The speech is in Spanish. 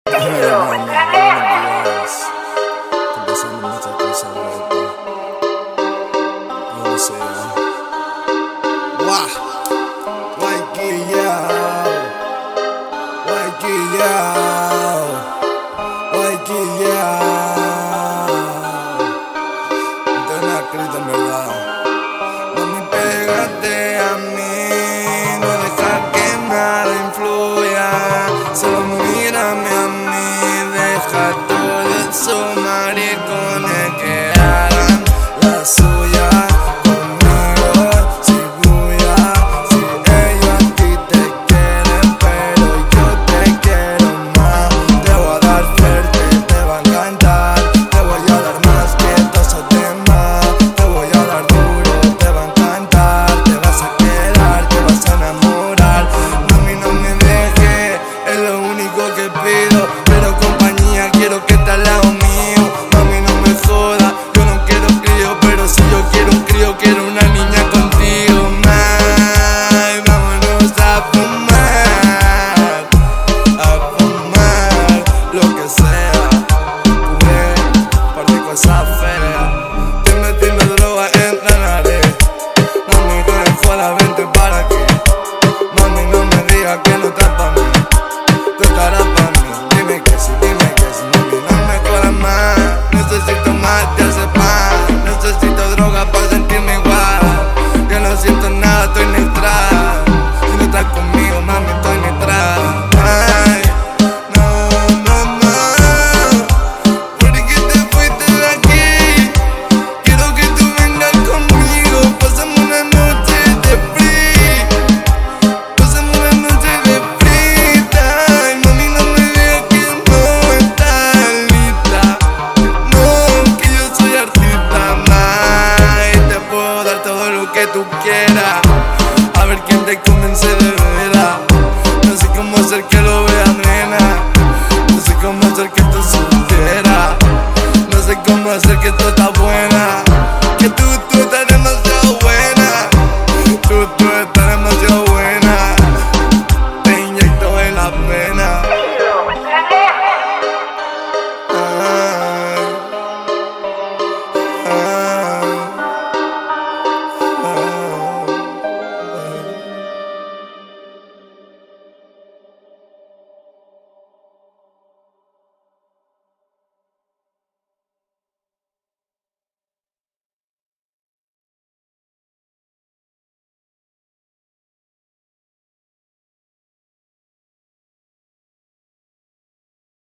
Buenos días. Estoy pasando muchas cosas ahorita. Yo no sé. Guau. Guayquillao. Guayquillao. Guayquillao. Esto es una escrita en verdad. Mami, pégate a mí. No deja que nada influya. Solo mírame a mí. Deja todo eso.